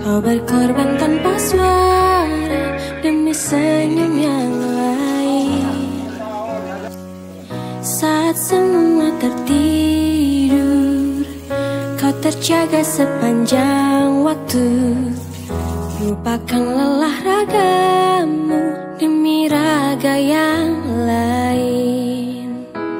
Kau berkorban tanpa suara demi senyum yang lain. Saat semua tertidur, kau terjaga sepanjang waktu. Lupakan lelah ragamu demi raga yang lain.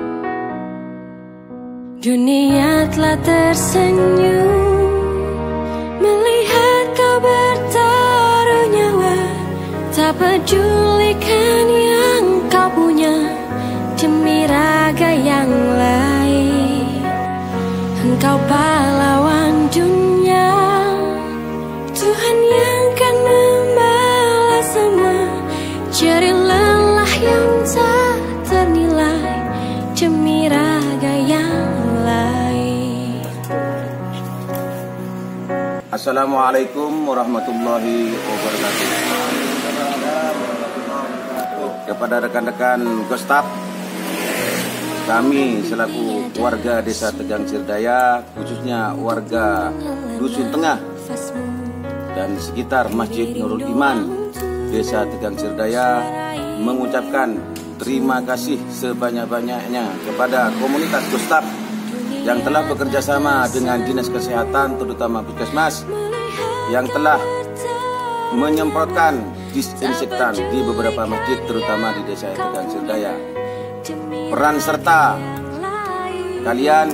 Dunia telah tersenyum melihat kau bertaruh nyawa. Tak pedulikan yang kau punya demi raga yang lain. Engkau pahlawan dunia, Tuhan yang kan membalas semua jerih lelah yang tak ternilai demi raga yang lain. Assalamualaikum warahmatullahi wabarakatuh. Kepada rekan-rekan Gostap, kami selaku warga Desa Tegang Sirdaya, khususnya warga Dusun Tengah dan sekitar Masjid Nurul Iman Desa Tegang Sirdaya, mengucapkan terima kasih sebanyak-banyaknya kepada komunitas Gostap yang telah bekerja sama dengan Dinas Kesehatan, terutama Puskesmas, yang telah menyemprotkan disinfektan di beberapa masjid, terutama di Desa Tegang Sirdaya. Peran serta kalian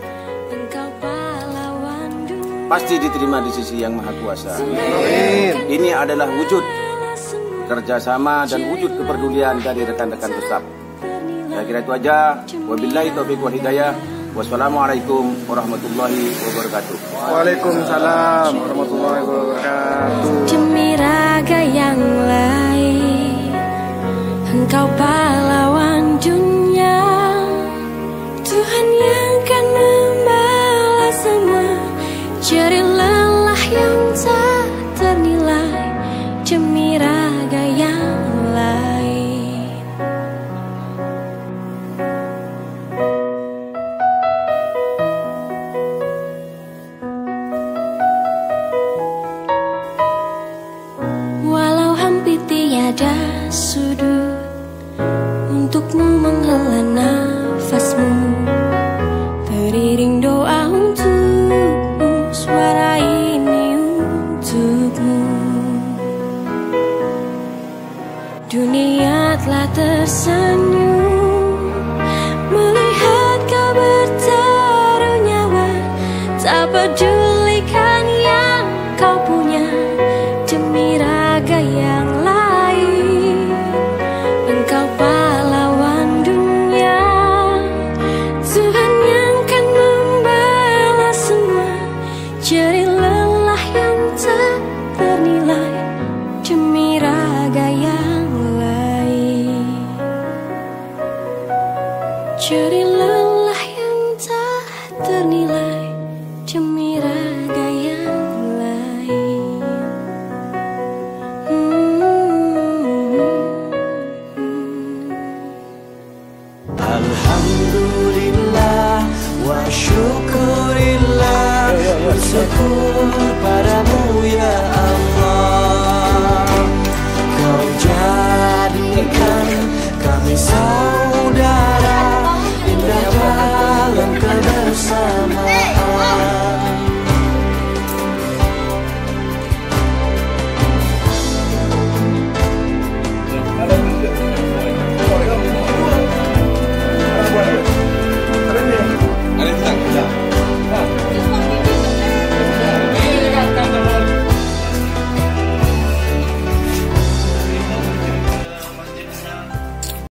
pasti diterima di sisi Yang Maha Kuasa. Ini adalah wujud kerjasama dan wujud kepedulian dari rekan-rekan Gostap. Saya kira itu aja. Wabillahi taufiq wal hidayah. Wassalamualaikum warahmatullahi wabarakatuh. Waalaikumsalam warahmatullahi wabarakatuh. Demi raga yang lain, engkau pahlawan dunia, Tuhan yang kan membalas semua jerih lelah yang tak ternilai demi raga yang lain. Walau hampir tiada sudut untukmu menghela nafasmu, beriring doa untukmu, suara ini untukmu. Dunia telah tersenyum melihat kau bertaruh nyawa. Tak pedulikan yang kau punya demi raga yang lain. Engkau pahlawan dunia, Tuhan yang kan membalas semua jerih lelah